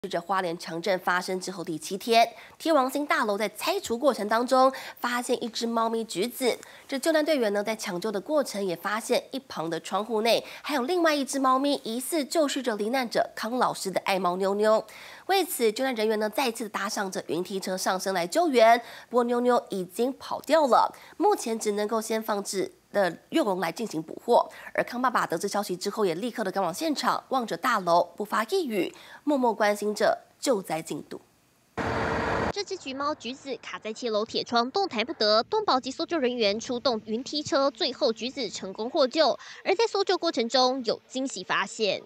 这花莲强震发生之后第7天，天王星大楼在拆除过程当中，发现一只猫咪橘子。这救难队员呢，在抢救的过程也发现一旁的窗户内还有另外一只猫咪，疑似救着罹难者康老师的爱猫妞妞。为此，救难人员呢再次搭上这云梯车上升来救援，不过妞妞已经跑掉了，目前只能够先放置的幼龙来进行捕获。而康爸爸得知消息之后，也立刻的赶往现场，望着大楼不发一语，默默关心着救灾进度。 这只橘猫橘子卡在7楼铁窗，动弹不得。动保及搜救人员出动云梯车，最后橘子成功获救。而在搜救过程中，有惊喜发现。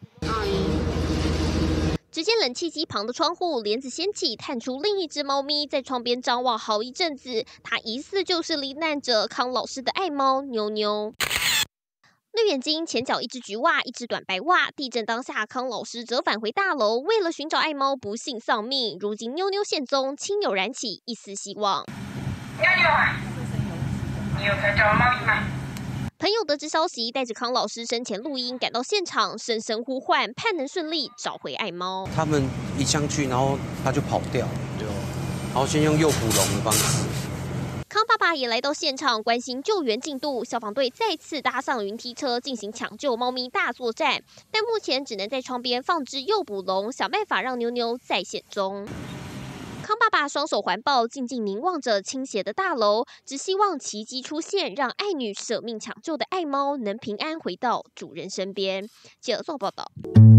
只见冷气机旁的窗户帘子掀起，探出另一只猫咪，在窗边张望好一阵子。它疑似就是罹难者康老师的爱猫妞妞。绿眼睛前脚一只橘袜，一只短白袜。地震当下，康老师折返回大楼，为了寻找爱猫，不幸丧命。如今妞妞现踪，亲友燃起一丝希望。 妞妞啊，你有在找猫咪吗？ 朋友得知消息，带着康老师生前录音赶到现场，声声呼唤，盼能顺利找回爱猫。 他们一上去，然后他就跑掉，然后先用诱捕笼的方式。 康爸爸也来到现场关心救援进度，消防队再次搭上云梯车进行抢救猫咪大作战，但目前只能在窗边放置诱捕笼，想办法让妞妞再现中。康爸爸双手环抱，静静凝望着倾斜的大楼，只希望奇迹出现，让爱女舍命抢救的爱猫能平安回到主人身边。记者做报道。